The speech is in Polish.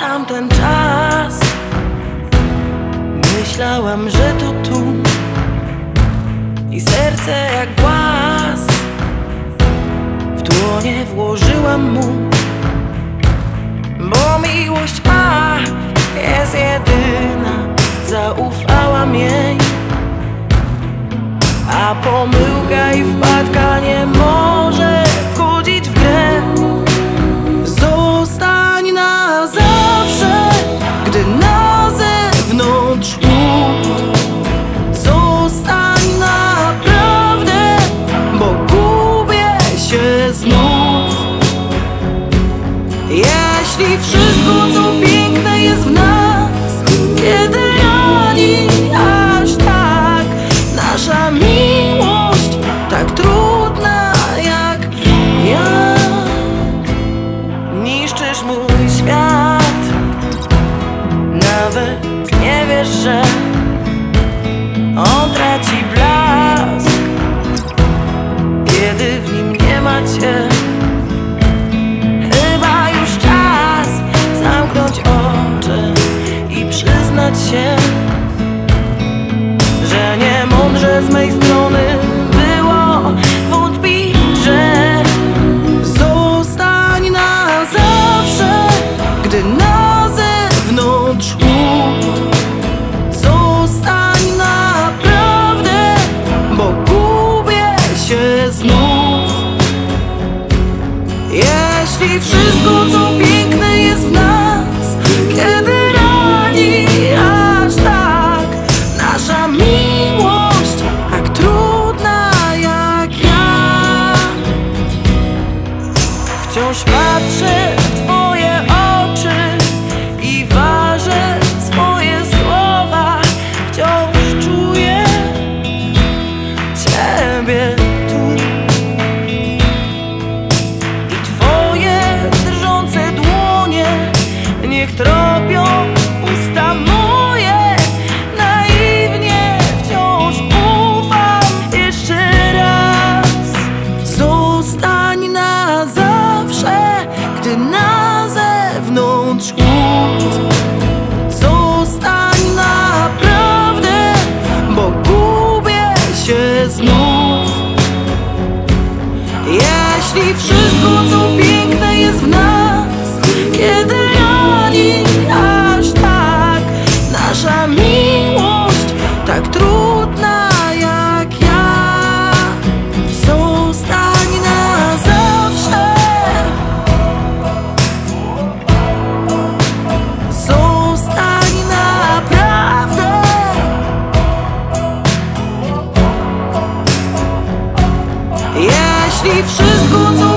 tamten czas myślałam, że to tu i serce jak głaz w dłonie włożyłam mu, bo miłość ma jest jedyna, zaufałam jej. A pomyłka i wpadka nie może wchodzić w grę. Zostań na zawsze, gdy na zewnątrz chłód. Zostań naprawdę, bo gubię się znów. Jeśli wszystko co piękne jest w nas, kiedy rani aż tak nasza miłość, tak trudna jak ja. Niszczysz mój świat, nawet nie wiesz, że on traci blask, kiedy w nim nie ma cię. Chyba już czas zamknąć oczy i przyznać się, że nie mądrze z mej strony było wątpić, że zostań na zawsze, gdy na zewnątrz chłód. Zostań naprawdę, bo gubię się znów. Jeśli wszystko co piękne jest w nas, kiedy rani aż tak nasza miłość, tak trudna jak ja. Wciąż patrzę w twoje oczy i ważę swoje słowa. Wciąż czuję ciebie tu i twoje drżące dłonie niech tropią usta moje. Naiwnie wciąż ufam jeszcze raz. Zostań na zawsze, gdy na zewnątrz chłód. Zostań naprawdę, bo gubię się znów. Jeśli wszystko co piękne jest w nas, kiedy rani aż tak nasza miłość, tak trudna jak ja. Zostań na zawsze. Zostań naprawdę. Jeśli wszystko co